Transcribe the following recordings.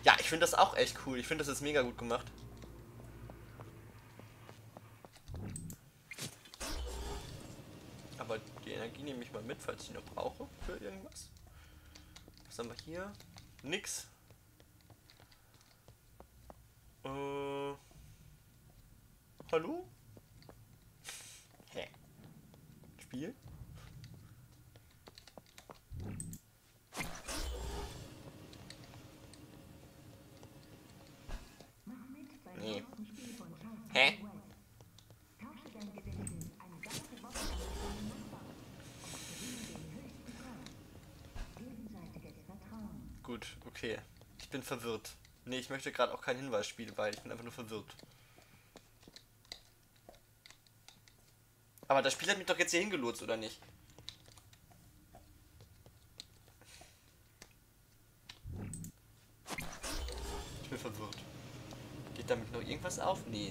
Ja, ich finde das auch echt cool. Ich finde, das ist mega gut gemacht. Aber die Energie nehme ich mal mit, falls ich die noch brauche für irgendwas. Was haben wir hier? Nix. Hallo? Hä? Spiel? Nee. Hä? Gut, okay. Ich bin verwirrt. Nee, ich möchte gerade auch kein Hinweisspiel, weil ich bin einfach nur verwirrt. Aber das Spiel hat mich doch jetzt hier hingelotst, oder nicht? Ich bin verwirrt. Geht damit noch irgendwas auf? Nee.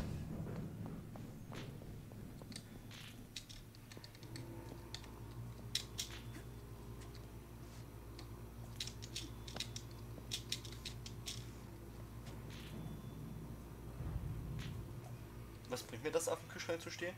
Was bringt mir das, auf dem Kühlschrank zu stehen?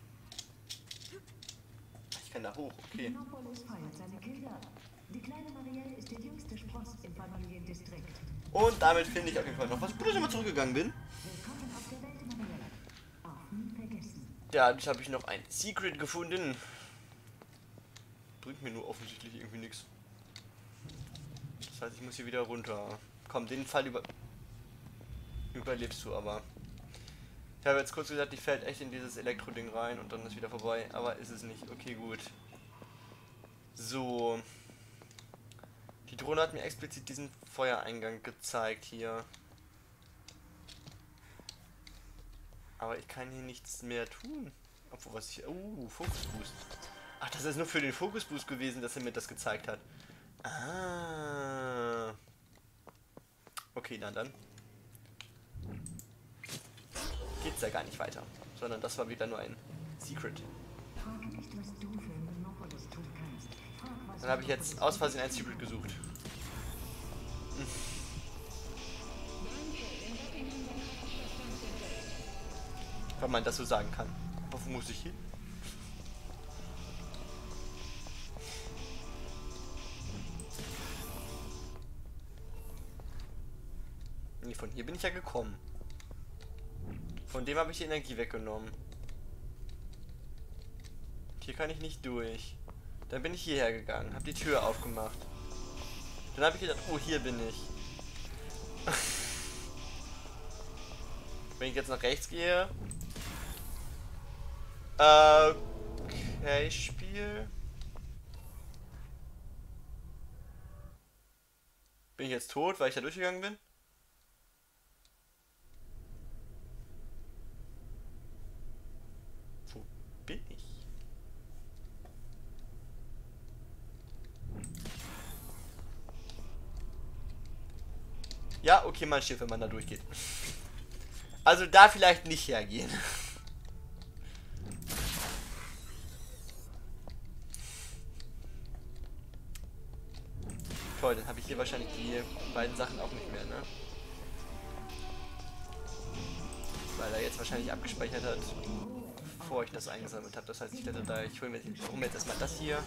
Ich kann da hoch, okay. Monopolis feiert seine Kinder. Die kleine Marielle ist der jüngste Spross im Familiendistrikt. Und damit finde ich auf jeden Fall noch was. Gut, dass ich mal zurückgegangen bin. Willkommen auf der Welt, Marielle. Auch nie vergessen. Dadurch habe ich noch ein Secret gefunden. Bringt mir nur offensichtlich irgendwie nichts. Das heißt, ich muss hier wieder runter. Komm, den Fall überlebst du aber. Ich habe jetzt kurz gesagt, die fällt echt in dieses Elektro-Ding rein und dann ist wieder vorbei. Aber ist es nicht. Okay, gut. So. Die Drohne hat mir explizit diesen Feuereingang gezeigt hier. Aber ich kann hier nichts mehr tun. Obwohl, was ich... Fokusboost. Ach, das ist nur für den Fokusboost gewesen, dass er mir das gezeigt hat. Ah. Okay, dann geht's ja gar nicht weiter. Sondern das war wieder nur ein Secret. Frag nicht, was du für Monopolis tun kannst. Frag, was Dann habe ich jetzt aus Versehen ein Secret gesucht. Wenn man das so sagen kann. Wo muss ich hin? Nee, von hier bin ich ja gekommen. Von dem habe ich die Energie weggenommen. Hier kann ich nicht durch. Dann bin ich hierher gegangen, habe die Tür aufgemacht. Dann habe ich gedacht, oh, hier bin ich. Wenn ich jetzt nach rechts gehe. Okay, Spiel. Bin ich jetzt tot, weil ich da durchgegangen bin? Wo bin ich? Ja, okay, man stirbt, wenn man da durchgeht. Also da vielleicht nicht hergehen. Toll, dann habe ich hier wahrscheinlich die beiden Sachen auch nicht mehr, ne? Weil er jetzt wahrscheinlich abgespeichert hat, bevor ich das eingesammelt habe. Das heißt, ich werde da, ich hole mir jetzt erstmal das hier.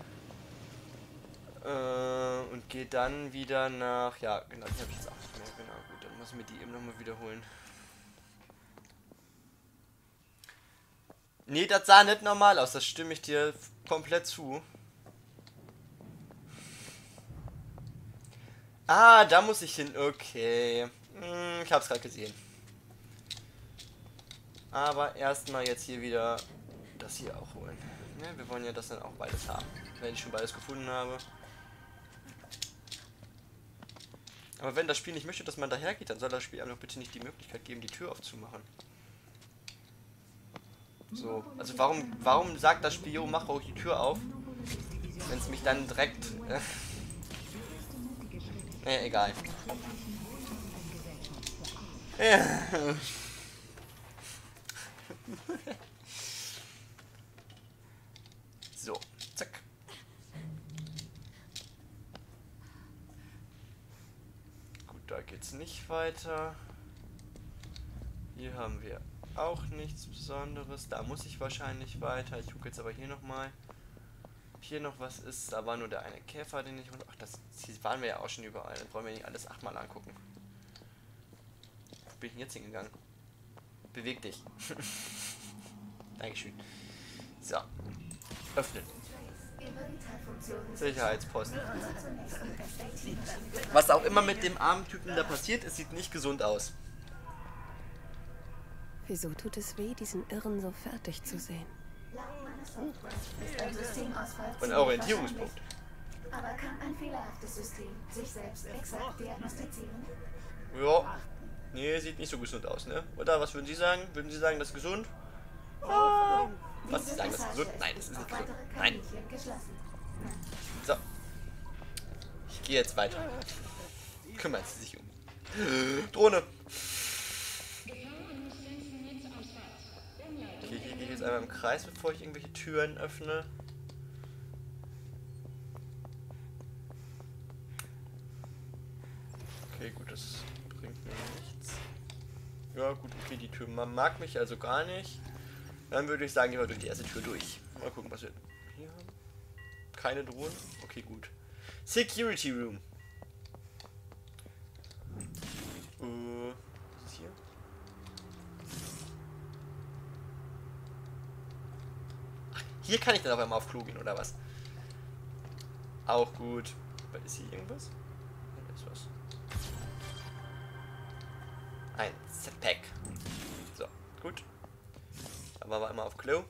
Und gehe dann wieder nach, ja, genau, die habe ich jetzt auch nicht mehr, genau, gut, dann muss ich mir die eben nochmal wiederholen. Nee, das sah nicht normal aus, das stimme ich dir komplett zu. Ah, da muss ich hin, okay. Ich hab's gerade gesehen. Aber erstmal jetzt hier wieder das hier auch holen. Ja, wir wollen ja das dann auch beides haben, wenn ich schon beides gefunden habe. Aber wenn das Spiel nicht möchte, dass man daher geht, dann soll das Spiel einem doch bitte nicht die Möglichkeit geben, die Tür aufzumachen. So, also warum sagt das Spiel, jo, mach auch die Tür auf, wenn es mich dann direkt... egal. So, zack. Gut, da geht's nicht weiter. Hier haben wir auch nichts Besonderes. Da muss ich wahrscheinlich weiter. Ich gucke jetzt aber hier nochmal. Ob hier noch was ist. Da war nur der eine Käfer, den ich... Ach, hier waren wir ja auch schon überall. Dann brauchen wir nicht alles 8-mal angucken. Wo bin ich denn jetzt hingegangen? Beweg dich. Dankeschön. So. Öffnen. Sicherheitsposten. Was auch immer mit dem armen Typen da passiert, es sieht nicht gesund aus. Wieso tut es weh, diesen Irren so fertig zu sehen? Und Orientierungspunkt. Aber kann ein fehlerhaftes System sich selbst exakt diagnostizieren? Ja. Nee, sieht nicht so gesund aus, ne? Oder was würden Sie sagen? Würden Sie sagen, das ist gesund? Ah. Was Sie sagen, das ist gesund? Nein, das ist nicht gesund. Nein. So. Ich gehe jetzt weiter. Kümmern Sie sich um. Drohne. Okay, hier gehe ich jetzt einmal im Kreis, bevor ich irgendwelche Türen öffne. Okay, gut, das bringt mir nichts. Ja, gut, okay, die Tür mag mich also gar nicht. Dann würde ich sagen, gehen wir durch die erste Tür durch. Mal gucken, was wir hier haben. Keine Drohnen? Okay, gut. Security Room. Was ist hier? Ach, hier kann ich dann auf einmal auf Klo gehen, oder was? Auch gut. Ist hier irgendwas? Ja, da ist was. Ein Setpack. So, gut. Da waren wir einmal auf Klo.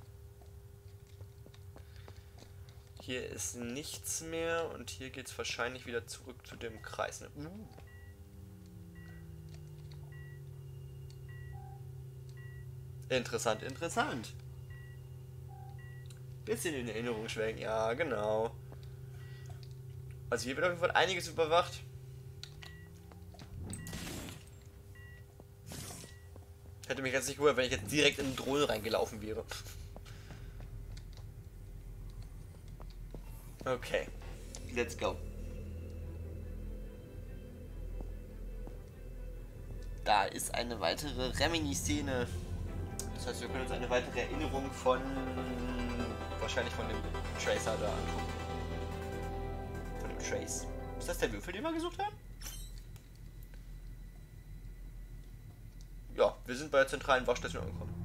Hier ist nichts mehr und hier geht es wahrscheinlich wieder zurück zu dem Kreis. Ne? Interessant, interessant. Bisschen in Erinnerung schwelgen. Ja, genau. Also hier wird auf jeden Fall einiges überwacht. Hätte mich jetzt nicht gewundert, wenn ich jetzt direkt in eine Drohne reingelaufen wäre. Okay. Let's go. Da ist eine weitere Remini-Szene. Das heißt, wir können uns eine weitere Erinnerung von... wahrscheinlich von dem Tracer da angucken. Von dem Trace. Ist das der Würfel, den wir gesucht haben? Ja, wir sind bei der zentralen Waschstation angekommen.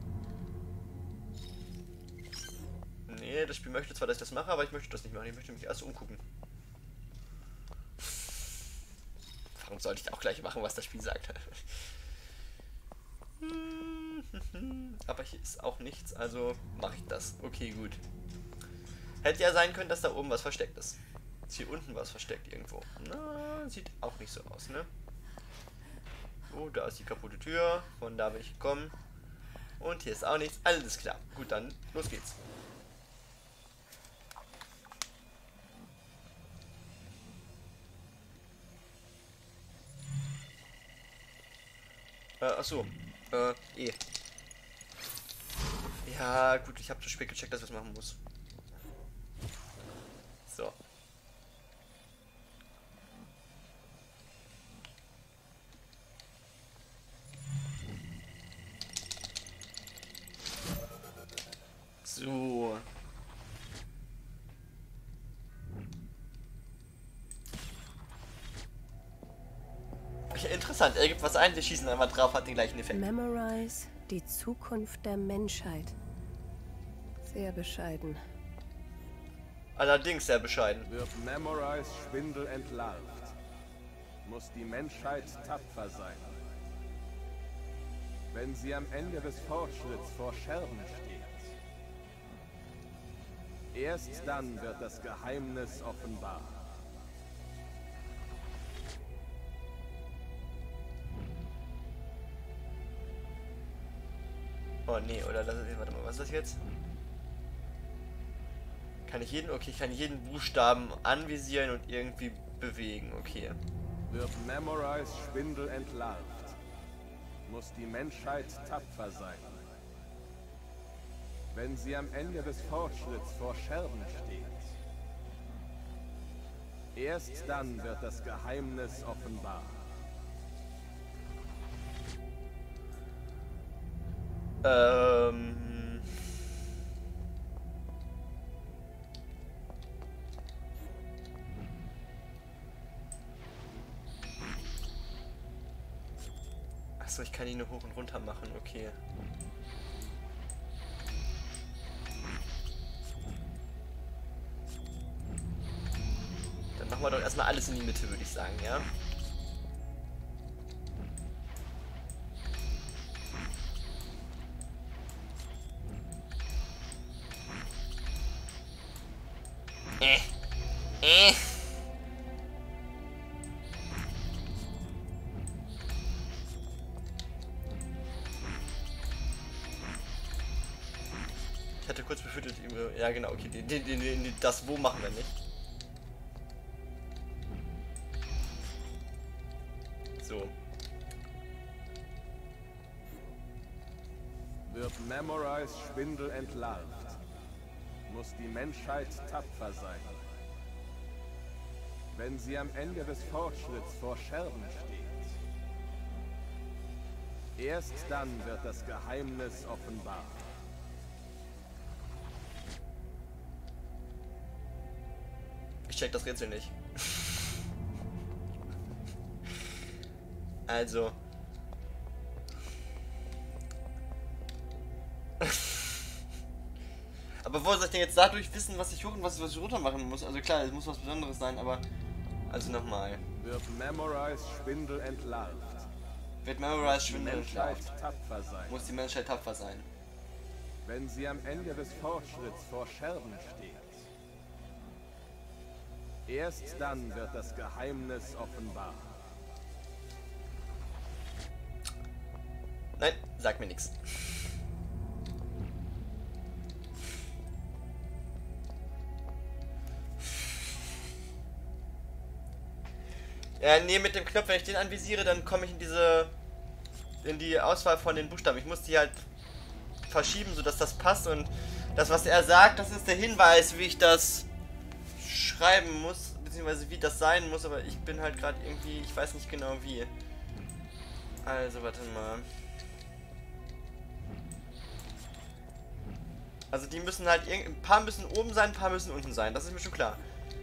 Nee, das Spiel möchte zwar, dass ich das mache, aber ich möchte das nicht machen. Ich möchte mich erst umgucken. Warum sollte ich auch gleich machen, was das Spiel sagt? Aber hier ist auch nichts, also mache ich das. Okay, gut. Hätte ja sein können, dass da oben was versteckt ist. Ist hier unten was versteckt irgendwo? Na, sieht auch nicht so aus, ne? Oh, da ist die kaputte Tür. Von da bin ich gekommen. Und hier ist auch nichts. Alles klar. Gut, dann los geht's. Achso. E. Ja, gut, ich habe zu spät gecheckt, dass ich was machen muss. So. So. Interessant, er gibt was ein, wir schießen einmal drauf, hat den gleichen Effekt. Memorize die Zukunft der Menschheit. Sehr bescheiden. Allerdings sehr bescheiden. Wird Memorize Schwindel entlarvt, muss die Menschheit tapfer sein. Wenn sie am Ende des Fortschritts vor Scherben steht, erst dann wird das Geheimnis offenbar. Oh nee, oder das ist, warte mal, was ist das jetzt? Kann ich jeden, okay, ich kann jeden Buchstaben anvisieren und irgendwie bewegen, okay. Wird Memorize Schwindel entlarvt, muss die Menschheit tapfer sein. Wenn sie am Ende des Fortschritts vor Scherben steht, erst dann wird das Geheimnis offenbar. Ähm. Achso, ich kann ihn nur hoch und runter machen, okay. Dann machen wir doch erstmal alles in die Mitte, würde ich sagen, ja? Ich hatte kurz befürchtet, ja genau, okay, das Wo machen wir nicht. So. Wird Memorize Spindel entlarvt, muss die Menschheit tapfer sein. Wenn sie am Ende des Fortschritts vor Scherben steht, erst dann wird das Geheimnis offenbar. Ich check das Rätsel nicht. Also. Aber wo soll ich denn jetzt dadurch wissen, was ich hoch und was ich runter machen muss? Also klar, es muss was Besonderes sein, aber... Also nochmal. Wird Memorize Spindel entlarvt. Wird Memorize Spindel entlarvt. Tapfer sein. Muss die Menschheit tapfer sein. Wenn sie am Ende des Fortschritts vor Scherben steht, erst dann wird das Geheimnis offenbar. Nein, sag mir nichts. Ja, nee, mit dem Knopf, wenn ich den anvisiere, dann komme ich in die Auswahl von den Buchstaben. Ich muss die halt verschieben, sodass das passt, und das, was er sagt, das ist der Hinweis, wie ich das schreiben muss, beziehungsweise wie das sein muss, aber ich bin halt gerade irgendwie, ich weiß nicht genau wie. Also, warte mal. Also die müssen halt, ein paar müssen oben sein, ein paar müssen unten sein, das ist mir schon klar.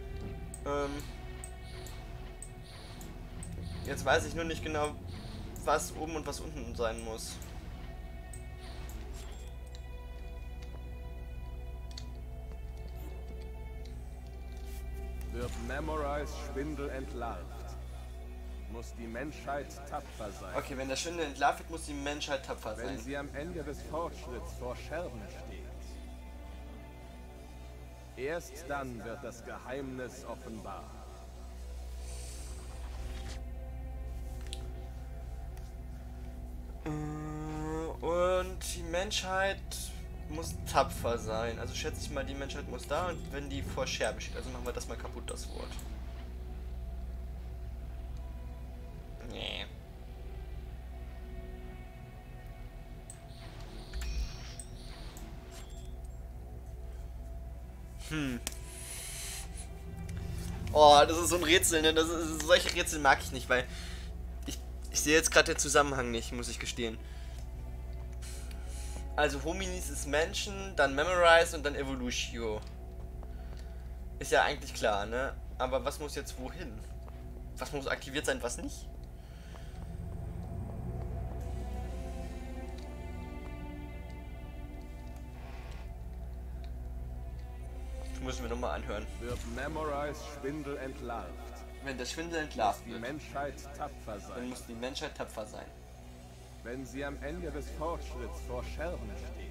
Jetzt weiß ich nur nicht genau, was oben und was unten sein muss. Wird Memorize Spindel entlarvt, muss die Menschheit tapfer sein. Okay, wenn der Schwindel entlarvt wird, muss die Menschheit tapfer sein. Wenn sie am Ende des Fortschritts vor Scherben steht, erst dann wird das Geheimnis offenbar. Und die Menschheit muss tapfer sein. Also schätze ich mal, die Menschheit muss da, und wenn die vor Scherben steht. Also machen wir das mal kaputt, das Wort. Nee. Oh, das ist so ein Rätsel, ne? Solche Rätsel mag ich nicht, weil ich sehe jetzt gerade den Zusammenhang nicht, muss ich gestehen. Also Hominis ist Menschen, dann Memorize und dann Evolutio. Ist ja eigentlich klar, ne? Aber was muss jetzt wohin? Was muss aktiviert sein, was nicht? Das müssen wir nochmal anhören. Wird Memorize Spindel entlarvt, Wenn der Schwindel entlarvt die wird, Menschheit tapfer dann sein. muss die Menschheit tapfer sein. Wenn sie am Ende des Fortschritts vor Scherben steht,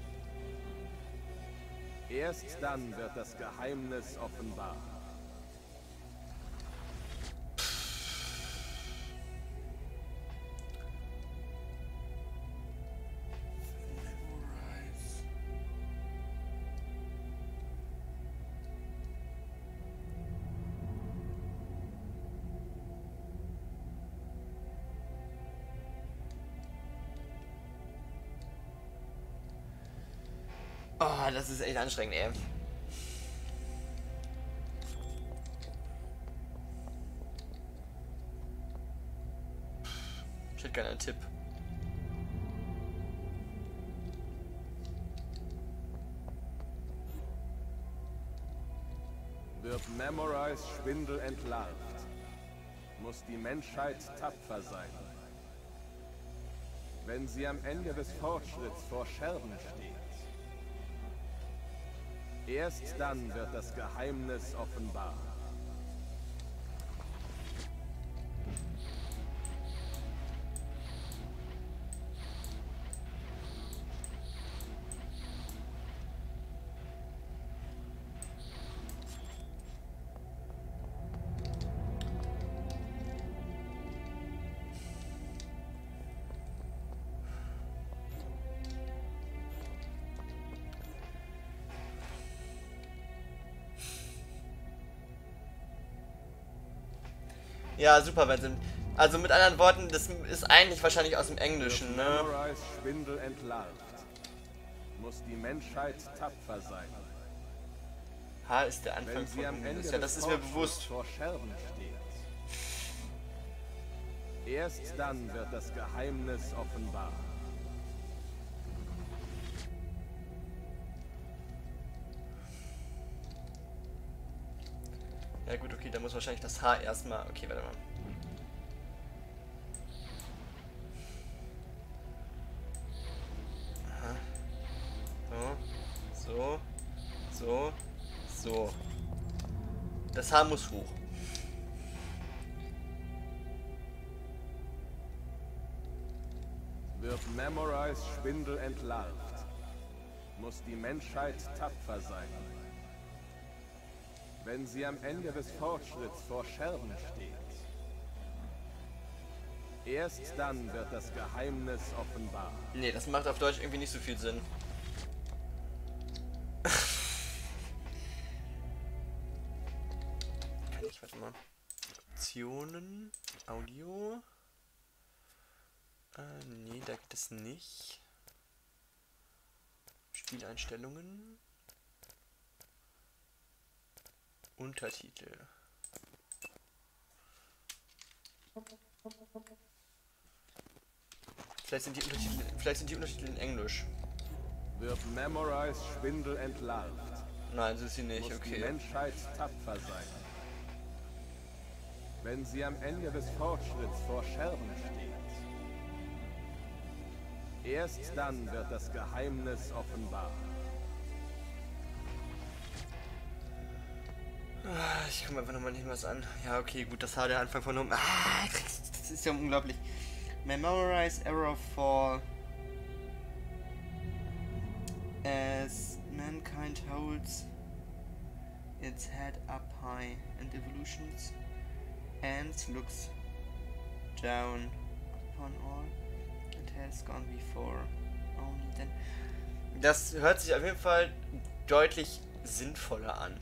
erst dann wird das Geheimnis offenbar. Oh, das ist echt anstrengend, ey. Ich hätte gerne einen Tipp. Memorais Spindel entlarvt, muss die Menschheit tapfer sein. Wenn sie am Ende des Fortschritts vor Scherben steht, erst dann wird das Geheimnis offenbar. Ja, super, also mit anderen Worten, das ist eigentlich wahrscheinlich aus dem Englischen, ne? Memorais Spindel entlarvt, muss die Menschheit tapfer sein. H ist der Anfang Wenn sie von am Ende Englisch. Ja, das des ist mir Fortschritts bewusst. vor Scherben steht, erst dann wird das Geheimnis offenbar. Ja gut, okay, da muss wahrscheinlich das H erstmal... Okay, warte mal. Aha. So. Das H muss hoch. Wird Memorais Spindel entlarvt, muss die Menschheit tapfer sein. Wenn sie am Ende des Fortschritts vor Scherben steht, erst dann wird das Geheimnis offenbar. Nee, das macht auf Deutsch irgendwie nicht so viel Sinn. Kann ich, warte mal. Optionen, Audio. Nee, da geht es nicht. Spieleinstellungen. Untertitel. Vielleicht sind die Untertitel in Englisch. Wird Memorais Spindel entlarvt, Nein, so ist sie nicht, muss die okay. Menschheit tapfer sein. Wenn sie am Ende des Fortschritts vor Scherben steht, erst dann wird das Geheimnis offenbar. Ich gucke mir einfach nochmal was an. Ja, okay, gut, das war der Anfang von oben. Das ist ja unglaublich. Memorize Error Fall. As mankind holds its head up high and evolutions and looks down upon all it has gone before. Only then. Das hört sich auf jeden Fall deutlich sinnvoller an.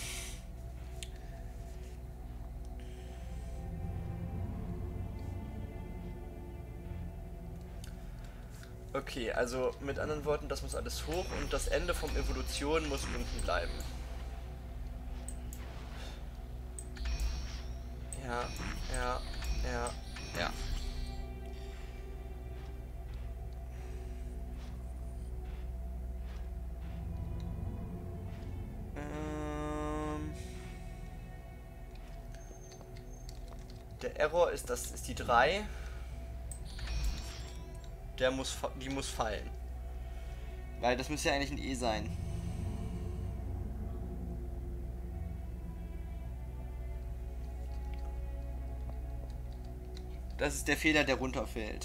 Okay, also mit anderen Worten, das muss alles hoch und das Ende vom Evolution muss unten bleiben. Ja. Der Error ist die 3. Die muss fallen. Weil das müsste ja eigentlich ein E sein. Das ist der Fehler, der runterfällt.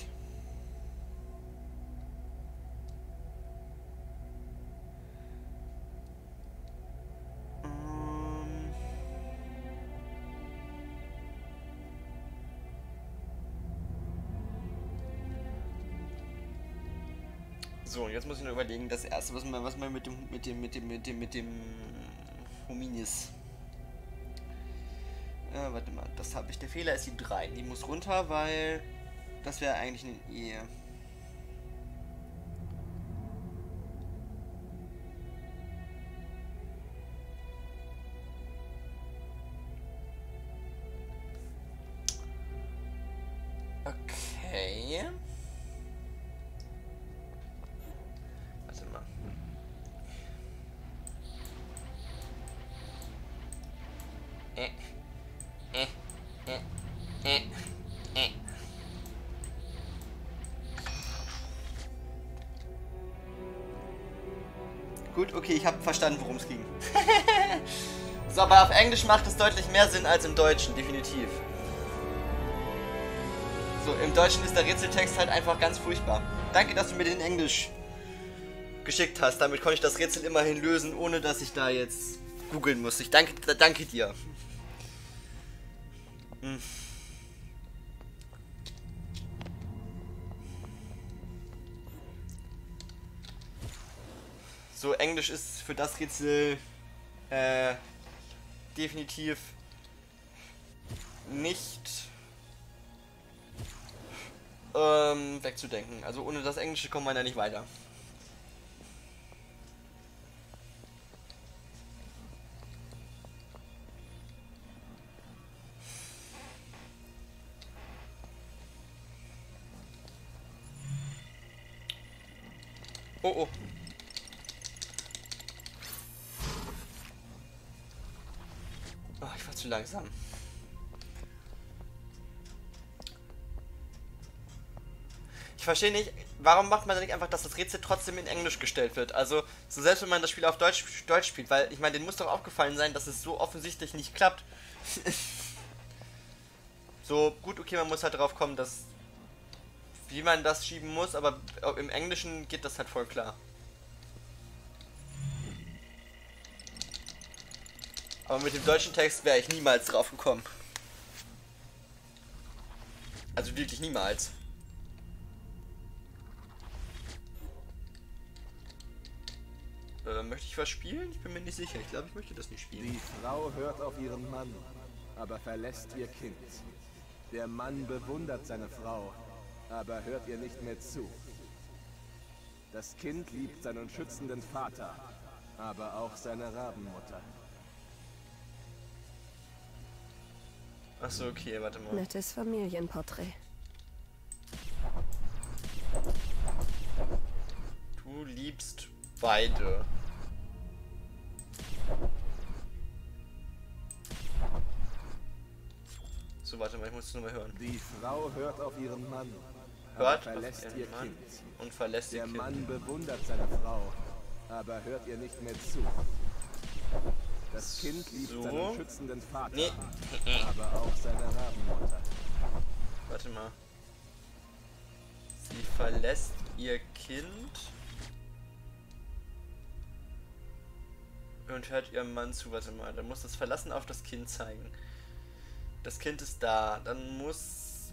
So, und jetzt muss ich nur überlegen, das erste, was man mit dem Hominis. Warte mal, das habe ich. Der Fehler ist die 3. Die muss runter, weil das wäre eigentlich eine E. Okay. Warte mal. Gut, okay, ich habe verstanden, worum es ging. So, aber auf Englisch macht es deutlich mehr Sinn als im Deutschen, definitiv. So, im Deutschen ist der Rätseltext halt einfach ganz furchtbar. Danke, dass du mir den Englisch geschickt hast. Damit konnte ich das Rätsel immerhin lösen, ohne dass ich da jetzt googeln muss. Ich danke dir. So, Englisch ist für das Rätsel definitiv nicht wegzudenken. Also ohne das Englische kommt man ja nicht weiter. Oh oh. Oh, ich war zu langsam. Ich verstehe nicht, warum macht man denn nicht einfach, dass das Rätsel trotzdem in Englisch gestellt wird? Also, so selbst wenn man das Spiel auf Deutsch spielt, weil ich meine, denen muss doch aufgefallen sein, dass es so offensichtlich nicht klappt. So, gut, okay, man muss halt drauf kommen, dass wie man das schieben muss, aber im Englischen geht das halt voll klar. Aber mit dem deutschen Text wäre ich niemals drauf gekommen. Also wirklich niemals. Möchte ich was spielen? Ich bin mir nicht sicher. Ich glaube, ich möchte das nicht spielen. Die Frau hört auf ihren Mann, aber verlässt ihr Kind. Der Mann bewundert seine Frau, aber hört ihr nicht mehr zu. Das Kind liebt seinen schützenden Vater, aber auch seine Rabenmutter. Achso, okay, warte mal. Nettes Familienporträt. Du liebst beide. So, warte mal, ich muss es nochmal hören. Die Frau hört auf ihren Mann, aber Hört verlässt auf ihr ihren Mann Kind. und verlässt ihr Der Kind. Mann bewundert seine Frau, aber hört ihr nicht mehr zu. Das Kind liebt So. seinen schützenden Vater, Nee. aber auch seine Rabenmutter. Warte mal. Sie verlässt ihr Kind und hört ihrem Mann zu. Warte mal, dann muss das Verlassen auf das Kind zeigen. Das Kind ist da. Dann muss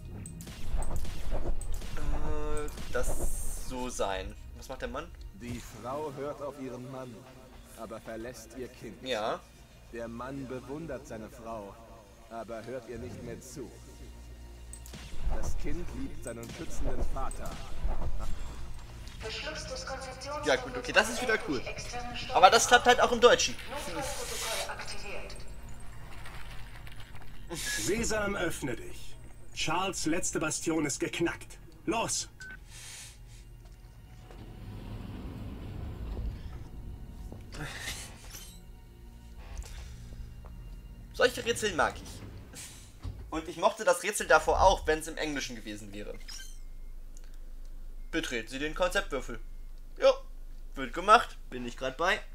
das so sein. Was macht der Mann? Die Frau hört auf ihren Mann, aber verlässt ihr Kind. Ja. Der Mann bewundert seine Frau, aber hört ihr nicht mehr zu. Das Kind liebt seinen schützenden Vater. Beschluss des Konzeptions- Ja gut, okay, das ist wieder cool. Aber das klappt halt auch im Deutschen. Notfallprotokoll aktiviert. Sesam, öffne dich. Charles' letzte Bastion ist geknackt. Los! Solche Rätsel mag ich. Und ich mochte das Rätsel davor auch, wenn es im Englischen gewesen wäre. Betreten Sie den Konzeptwürfel. Jo, wird gemacht. Bin ich gerade bei.